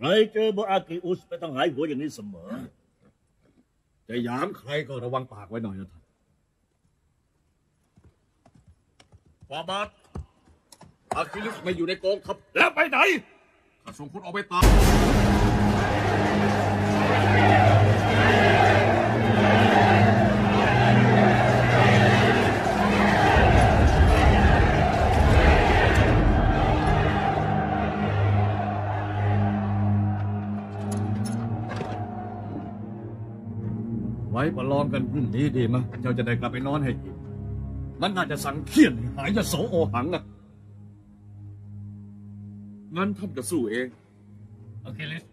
รเจอโบอากิอุสไม่ต้องหายหัวอย่างนี้เสมอจะหยามใครก็ระวังปากไว้หน่อยนะท่านฟาบาทอาคิลิสไม่อยู่ในกองทัพแล้วไปไหนข้าส่งคนออกไปตามไว้ประลองกันพรุ่งนี้ดีมั้ยเจ้าจะได้กลับไปนอนให้กินมันน่าจะสังเคียนหายจะโสโอหังนะงั้นท่านก็สู้เองอะคิลิส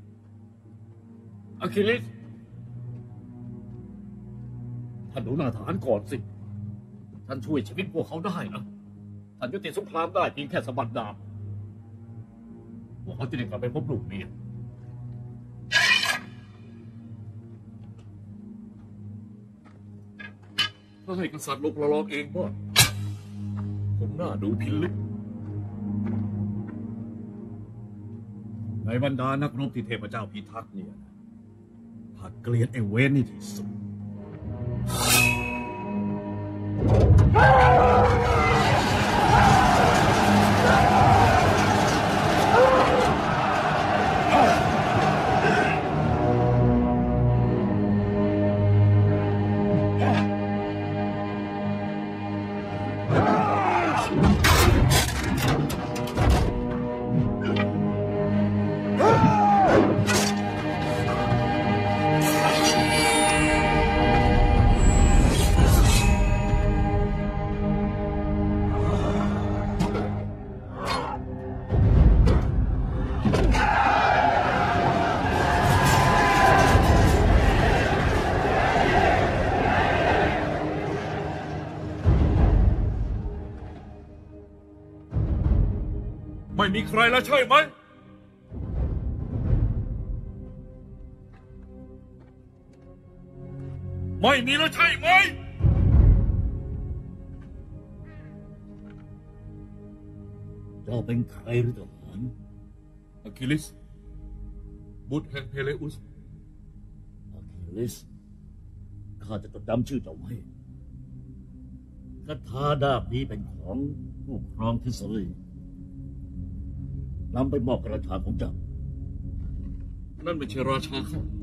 ท่านดูหน้าทหารก่อนสิท่านช่วยชีวิตพวกเขาได้นะท่านยุติสงครามได้เพียงแค่สะบัดดาบพวกเขาจะได้กลับไปพบลูกเมียถ้าให้กษัตริย์ลงประลองเองก็คงน่าดูพิลึกในบรรดานักรบที่เทพเจ้าพิทักษ์เนี่ยข้าเกลียดไอ้เวนนี่ที่สุดไม่มีใครแล้วใช่ไหมไม่มีแล้วใช่ไหมเจ้าเป็นใครหรือทหารอะคิลิสบุตรแห่งเพเลอุสอะคิลิสข้าจะจดจำชื่อเจ้าไว้คาถาดาบนี้เป็นของผู้ครองทิศรีนำไปมอบกับราชาของเจ้านั่นไม่ใช่ราชาเขา